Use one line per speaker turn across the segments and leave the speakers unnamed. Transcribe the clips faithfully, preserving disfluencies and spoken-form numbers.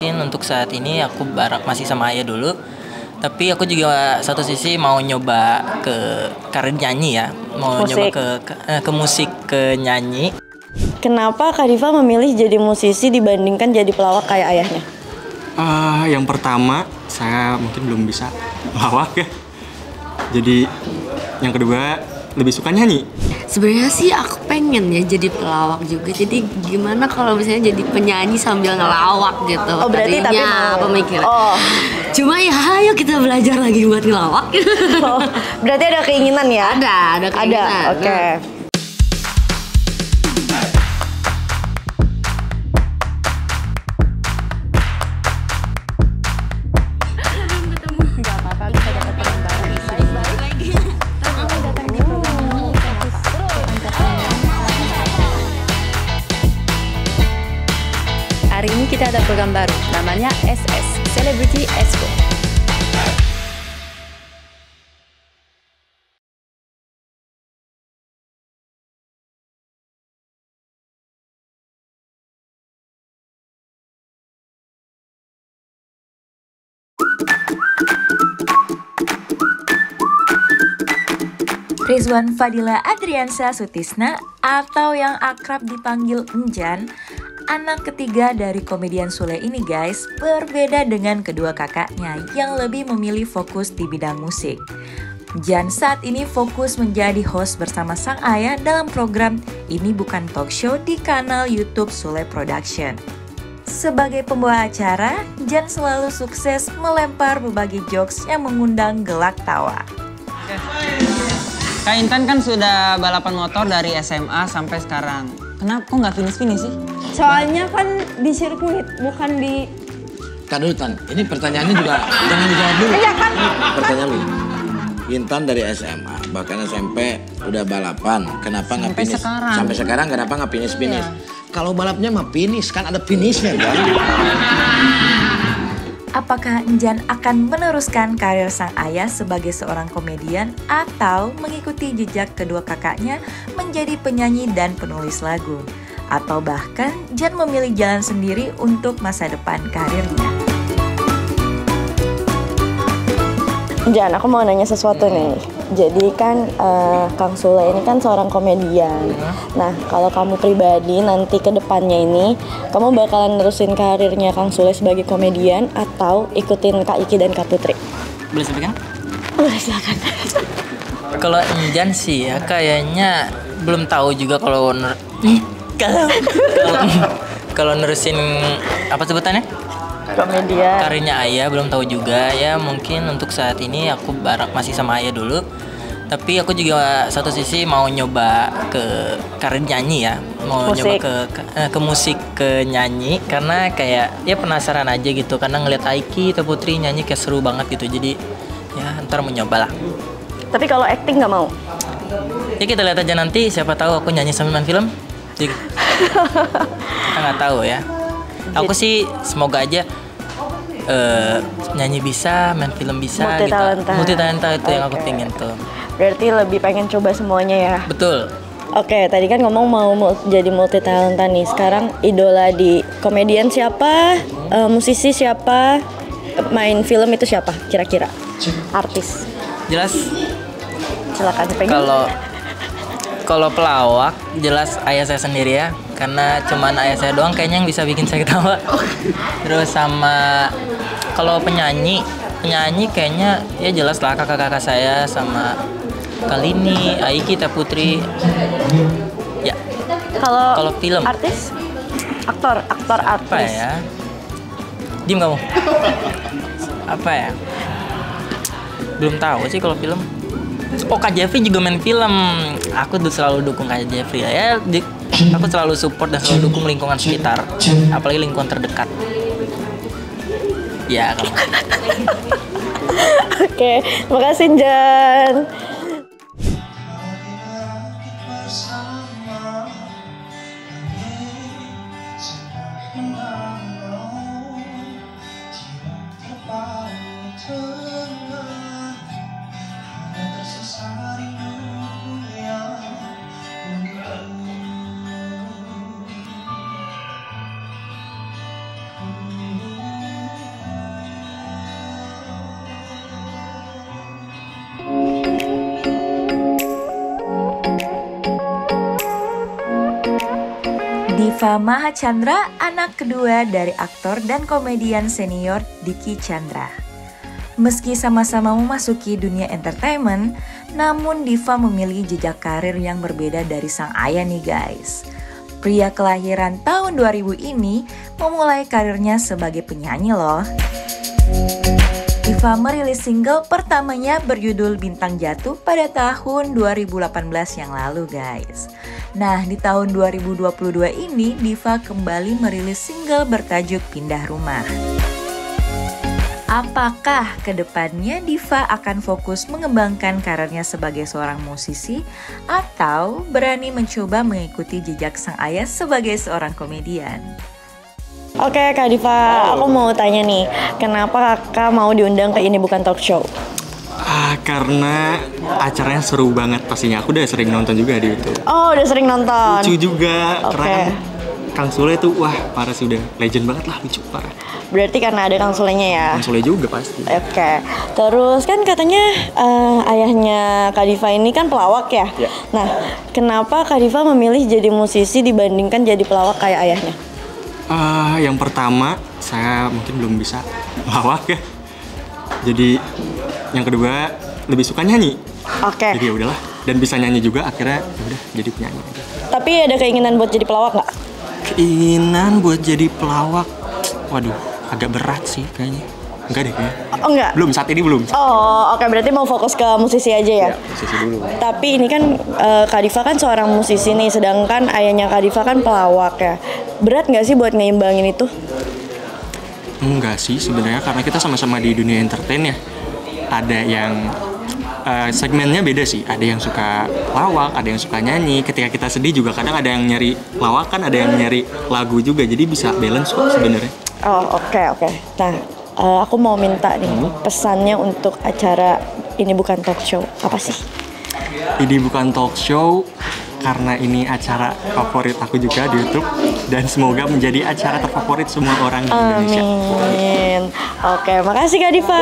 Untuk saat ini aku bareng masih sama ayah dulu. Tapi aku juga satu sisi mau nyoba ke karir nyanyi ya, mau
Musik.
nyoba ke, ke eh, ke musik, ke nyanyi.
Kenapa Kak Diva memilih jadi musisi dibandingkan jadi pelawak kayak ayahnya?
Uh, yang pertama, saya mungkin belum bisa melawak ya. Jadi yang kedua lebih suka nyanyi.
Sebenarnya sih aku pengen ya jadi pelawak juga. Jadi gimana kalau misalnya jadi penyanyi sambil ngelawak gitu.
Oh berarti tapi mau
pemikiran.
Oh.
Cuma ya ayo kita belajar lagi buat ngelawak.
Oh, berarti ada keinginan ya?
Ada, ada keinginan.
Ada, oke. Okay.
Hari ini kita ada program baru, namanya S S, Celebrity Expo. Rizwan Fadila Adriansa Sutisna atau yang akrab dipanggil Enjan, anak ketiga dari komedian Sule ini guys, berbeda dengan kedua kakaknya yang lebih memilih fokus di bidang musik. Jan saat ini fokus menjadi host bersama sang ayah dalam program Ini Bukan Talk Show di kanal YouTube Sule Production. Sebagai pembawa acara, Jan selalu sukses melempar berbagai jokes yang mengundang gelak tawa.
Kak Intan kan sudah balapan motor dari S M A sampai sekarang. Kenapa kok nggak finish-finish sih?
Soalnya kan di sirkuit, bukan di...
Tan dulu, Tan. Ini pertanyaannya juga jangan dijawab dulu.
Iya kan?
Pertanyaan lu. Intan dari S M A, bahkan S M P udah balapan. Kenapa nggak finish?
Sekarang.
Sampai sekarang kenapa nggak finish-finish? Iya. Kalau balapnya mah finish, kan ada finishnya kan?
Apakah Enjan akan meneruskan karir sang ayah sebagai seorang komedian atau mengikuti jejak kedua kakaknya menjadi penyanyi dan penulis lagu? Atau bahkan Jan memilih jalan sendiri untuk masa depan karirnya?
Jan, aku mau nanya sesuatu nih. Jadi kan uh, Kang Sule ini kan seorang komedian. Nah, kalau kamu pribadi nanti ke depannya ini, kamu bakalan nerusin karirnya Kang Sule sebagai komedian atau ikutin Kak Iki dan Kak Putri?
Boleh saya pegang?
Boleh, silakan.
Kalau Enjan sih ya kayaknya belum tahu juga kalau ner- kalau kalau kalau nerusin apa sebutannya?
Komedian.
Karirnya ayah belum tahu juga ya, mungkin untuk saat ini aku bareng masih sama ayah dulu. Tapi aku juga satu sisi mau nyoba ke karir nyanyi ya, mau
Musik.
nyoba ke, ke eh, ke musik, ke nyanyi karena kayak ya penasaran aja gitu, karena ngeliat Aiki atau Putri nyanyi kayak seru banget gitu. Jadi ya ntar mau nyoba lah.
Tapi kalau acting nggak mau?
Ya kita lihat aja nanti, siapa tahu aku nyanyi sambil main film. Jadi kita nggak tahu ya. Aku sih semoga aja uh, nyanyi bisa, main film bisa,
Multi talenta.
gitu. Multi talenta itu okay. Yang aku pengen tuh.
Berarti lebih pengen coba semuanya ya?
Betul.
Oke, tadi kan ngomong mau mul- jadi multi talenta nih. Sekarang idola di komedian siapa? Uh, musisi siapa? Main film itu siapa? Kira-kira? Artis.
Jelas.
Silakan dipegang.
Kalau kalau pelawak jelas ayah saya sendiri ya, karena cuman ayah saya doang kayaknya yang bisa bikin saya ketawa. Terus sama kalau penyanyi, penyanyi kayaknya ya jelas lah kakak-kakak saya sama Kalini, Aiki, Teh Putri. Ya.
Kalau
kalau film
artis, aktor, aktor artis.
Apa ya? Diem kamu. Apa ya? Belum tahu sih kalau film. Oh, Kak Jeffrey juga main film. Aku tuh selalu dukung Kak Jeffrey ya. Di, aku selalu support dan selalu dukung lingkungan sekitar, apalagi lingkungan terdekat. Ya.
Oke, makasih Jan.
Diva Mahachandra, anak kedua dari aktor dan komedian senior Dicky Chandra. Meski sama-sama memasuki dunia entertainment, namun Diva memilih jejak karir yang berbeda dari sang ayah nih guys. Pria kelahiran tahun dua ribu ini memulai karirnya sebagai penyanyi loh. Diva merilis single pertamanya berjudul Bintang Jatuh pada tahun dua ribu delapan belas yang lalu guys. Nah, di tahun dua ribu dua puluh dua ini Diva kembali merilis single bertajuk Pindah Rumah. Apakah kedepannya Diva akan fokus mengembangkan karirnya sebagai seorang musisi atau berani mencoba mengikuti jejak sang ayah sebagai seorang komedian?
Oke Kak Diva, aku mau tanya nih, kenapa kakak mau diundang ke Ini Bukan Talk Show?
Ah, karena acaranya seru banget pastinya. Aku udah sering nonton juga di YouTube.
Oh, udah sering nonton?
Lucu juga,
Oke.
karena kan Kang Sule tuh, wah parah sih, udah legend banget lah, lucu parah.
Berarti karena ada Kang Sulenya ya?
Kang Sule juga pasti.
Oke, terus kan katanya uh, ayahnya Kak Diva ini kan pelawak ya?
Ya.
Nah, kenapa Kak Diva memilih jadi musisi dibandingkan jadi pelawak kayak ayahnya?
Uh, yang pertama, saya mungkin belum bisa melawak ya. Jadi yang kedua lebih suka nyanyi.
Oke.
Jadi ya udahlah, dan bisa nyanyi juga akhirnya ya udah jadi penyanyi.
Tapi ada keinginan buat jadi pelawak nggak?
Keinginan buat jadi pelawak, waduh agak berat sih kayaknya. Enggak deh kayaknya.
Oh enggak?
Belum, saat ini belum.
Oh oke, berarti mau fokus ke musisi aja ya?
Ya, musisi dulu.
Tapi ini kan uh, Kak Diva kan seorang musisi nih, sedangkan ayahnya Kak Diva kan pelawak ya. Berat nggak sih buat ngeimbangin itu?
Enggak sih sebenarnya, karena kita sama-sama di dunia entertain ya. Ada yang uh, segmennya beda sih. Ada yang suka lawak, ada yang suka nyanyi. Ketika kita sedih juga kadang ada yang nyari lawakan, ada yang nyari lagu juga. Jadi bisa balance kok sebenarnya.
Oh oke okay, oke. Okay. Nah uh, aku mau minta nih pesannya untuk acara Ini Bukan Talk Show apa sih?
Ini Bukan Talk Show karena ini acara favorit aku juga di YouTube dan semoga menjadi acara terfavorit semua orang di Indonesia.
Amin. Oke, makasih Kak Diva.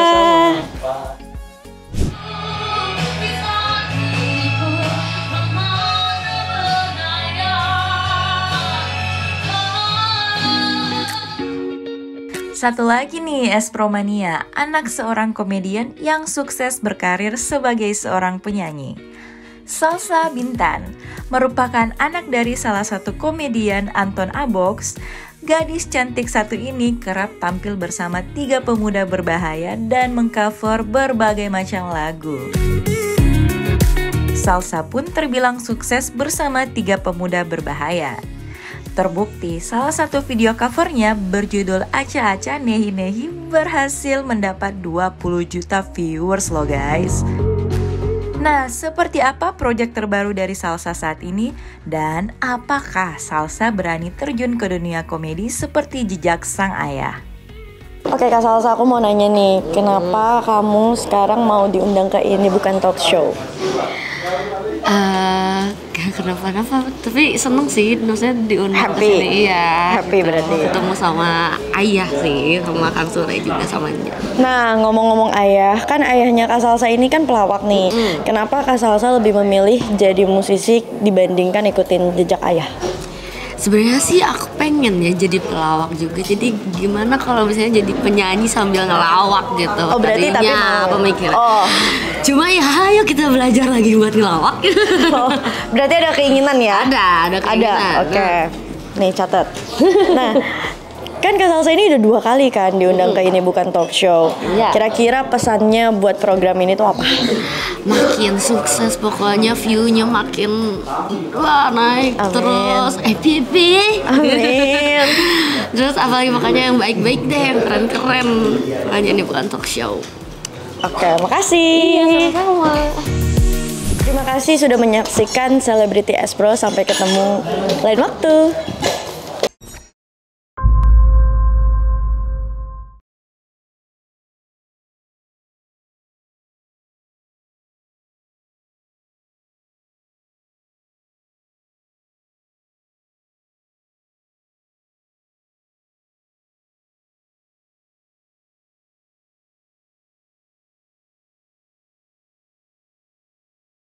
Satu lagi nih Espromania, anak seorang komedian yang sukses berkarir sebagai seorang penyanyi. Salsa Bintan merupakan anak dari salah satu komedian Anton Abox. Gadis cantik satu ini kerap tampil bersama tiga pemuda berbahaya dan mengcover berbagai macam lagu. Salsa pun terbilang sukses bersama tiga pemuda berbahaya. Terbukti salah satu video covernya berjudul Aca-Aca Nehi Nehi berhasil mendapat dua puluh juta viewers loh guys. Nah, seperti apa proyek terbaru dari Salsa saat ini? Dan apakah Salsa berani terjun ke dunia komedi seperti jejak sang ayah?
Oke Kak Salsa, aku mau nanya nih, kenapa kamu sekarang mau diundang ke Ini Bukan Talk Show?
Uh, gak kenapa-napa, tapi seneng sih, maksudnya diundang
Happy.
kesini. Iya,
Happy berarti.
ketemu sama ayah sih, sama Kang Sule juga sama Nya.
Nah, ngomong-ngomong ayah, kan ayahnya Kak Salsa ini kan pelawak nih.
Mm.
Kenapa Kak Salsa lebih memilih jadi musisi dibandingkan ikutin jejak ayah?
Sebenarnya sih aku pengen ya jadi pelawak juga. Jadi gimana kalau misalnya jadi penyanyi sambil ngelawak gitu.
Oh berarti tapi
Tadinya
mau.
pemikiran.
Oh.
Cuma ya ayo kita belajar lagi buat ngelawak.
Oh, berarti ada keinginan ya?
Ada, ada keinginan.
Ada, oke. Nih catat. Nah, kan Kak Salsa ini udah dua kali kan diundang ke Ini Bukan Talk Show.
Iya.
Kira-kira pesannya buat program ini tuh apa?
Makin sukses pokoknya, view-nya makin wah naik.
Amin.
Terus eh pipi.
Amin.
Terus apalagi makanya yang baik-baik deh, yang keren-keren. Makanya Ini Bukan Talk Show.
Oke, makasih.
Iya, sama-sama.
Terima kasih sudah menyaksikan Celebrity Espro. Sampai ketemu lain waktu.